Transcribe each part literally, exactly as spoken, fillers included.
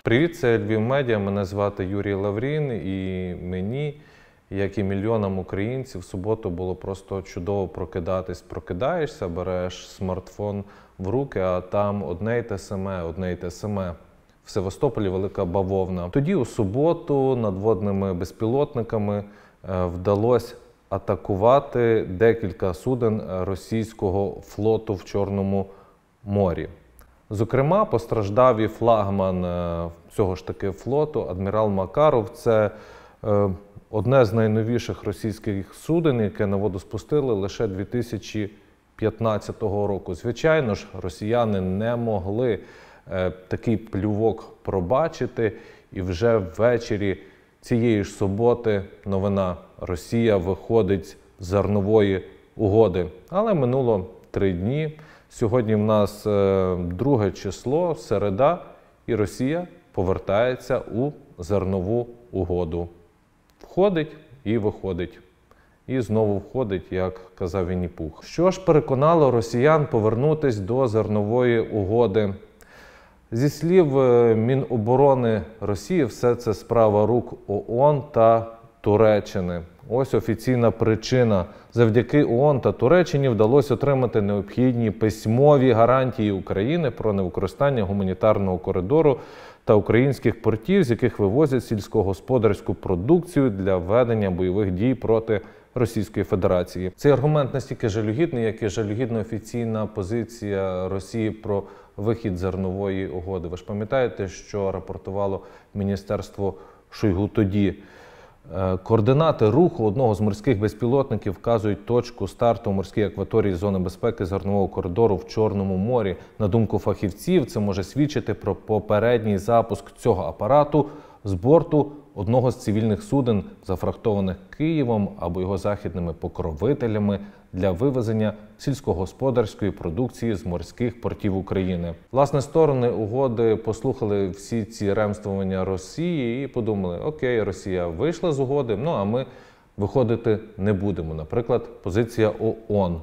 Привіт, це Львів Медіа, мене звати Юрій Лаврін, і мені, як і мільйонам українців, в суботу було просто чудово прокидатись. Прокидаєшся, береш смартфон в руки, а там одне й те саме, одне й те саме. В Севастополі велика бавовна. Тоді у суботу надводними безпілотниками вдалося атакувати декілька суден російського флоту в Чорному морі. Зокрема, постраждав і флагман цього ж таки флоту, адмірал Макаров. Це одне з найновіших російських суден, яке на воду спустили лише дві тисячі п'ятнадцятого року. Звичайно ж, росіяни не могли такий плювок пробачити, і вже ввечері цієї ж суботи новина: Росія виходить з зернової угоди. Але минуло три дні. Сьогодні в нас друге число, середа, і Росія повертається у зернову угоду. Входить і виходить. І знову входить, як казав Вінні-Пух. Що ж переконало росіян повернутися до зернової угоди? Зі слів Міноборони Росії, все це справа рук ООН та Туреччини. Ось офіційна причина. Завдяки ООН та Туреччині вдалося отримати необхідні письмові гарантії України про невикористання гуманітарного коридору та українських портів, з яких вивозять сільськогосподарську продукцію для ведення бойових дій проти Російської Федерації. Цей аргумент настільки жалюгідний, як і жалюгідна офіційна позиція Росії про вихід з зернової угоди. Ви ж пам'ятаєте, що рапортувало Міністерство Шойгу тоді? Координати руху одного з морських безпілотників вказують точку старту в морській акваторії зони безпеки зернового коридору в Чорному морі. На думку фахівців, це може свідчити про попередній запуск цього апарату з борту одного з цивільних суден, зафрахтованих Києвом або його західними покровителями для вивезення сільськогосподарської продукції з морських портів України. Власне, сторони угоди послухали всі ці ремствування Росії і подумали: окей, Росія вийшла з угоди, ну а ми виходити не будемо. Наприклад, позиція ООН.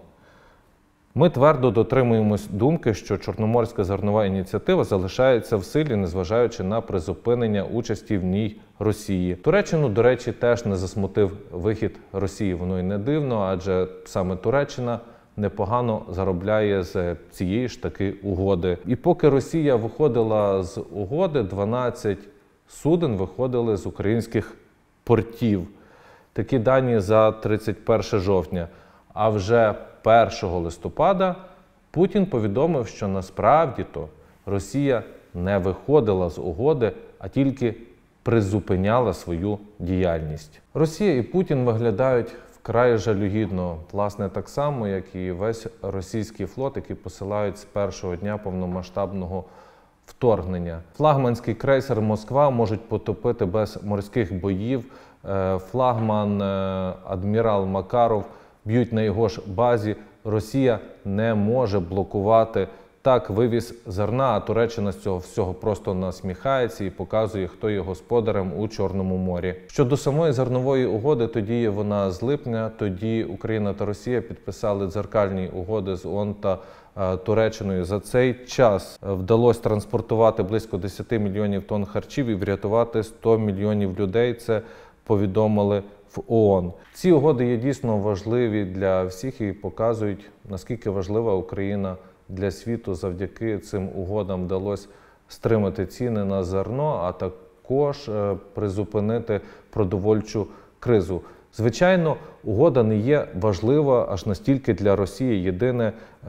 Ми твердо дотримуємось думки, що Чорноморська зернова ініціатива залишається в силі, незважаючи на призупинення участі в ній Росії. Туреччину, до речі, теж не засмутив вихід Росії. Воно й не дивно, адже саме Туреччина непогано заробляє з цієї ж таки угоди. І поки Росія виходила з угоди, дванадцять суден виходили з українських портів. Такі дані за тридцять перше жовтня. А вже першого листопада Путін повідомив, що насправді-то Росія не виходила з угоди, а тільки призупиняла свою діяльність. Росія і Путін виглядають вкрай жалюгідно, власне, так само, як і весь російський флот, який посилають з першого дня повномасштабного вторгнення. Флагманський крейсер «Москва» можуть потопити без морських боїв. Флагман адмірал Макаров б'ють на його ж базі. Росія не може блокувати так вивіз зерна, а Туреччина з цього всього просто насміхається і показує, хто є господарем у Чорному морі. Щодо самої зернової угоди, то діє вона з липня. Тоді Україна та Росія підписали дзеркальні угоди з ООН та е, Туреччиною. За цей час вдалося транспортувати близько десяти мільйонів тонн харчів і врятувати сто мільйонів людей. Це повідомили в ООН. Ці угоди є дійсно важливі для всіх і показують, наскільки важлива Україна для світу. Завдяки цим угодам вдалося стримати ціни на зерно, а також призупинити продовольчу кризу. Звичайно, угода не є важлива аж настільки для Росії. Єдине,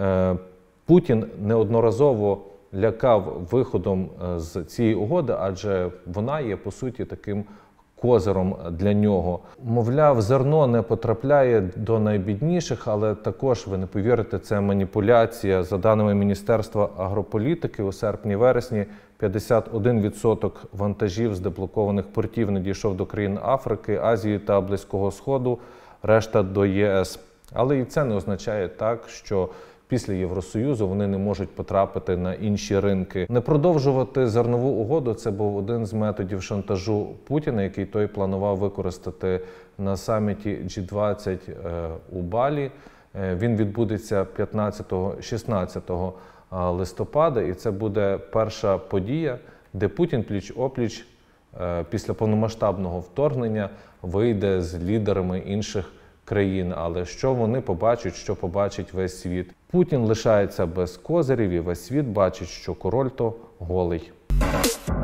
Путін неодноразово лякав виходом з цієї угоди, адже вона є, по суті, таким козиром для нього. Мовляв, зерно не потрапляє до найбідніших, але також, ви не повірите, це маніпуляція. За даними Міністерства агрополітики, у серпні-вересні п'ятдесят один відсоток вантажів з деблокованих портів надійшов до країн Африки, Азії та Близького Сходу, решта до ЄС. Але і це не означає так, що після Євросоюзу вони не можуть потрапити на інші ринки. Не продовжувати зернову угоду – це був один з методів шантажу Путіна, який той планував використати на саміті джі двадцять у Балі. Він відбудеться п'ятнадцятого-шістнадцятого листопада, і це буде перша подія, де Путін пліч-опліч після повномасштабного вторгнення вийде з лідерами інших країн. Але що вони побачать, що побачить весь світ? Путін лишається без козирів і весь світ бачить, що король то голий.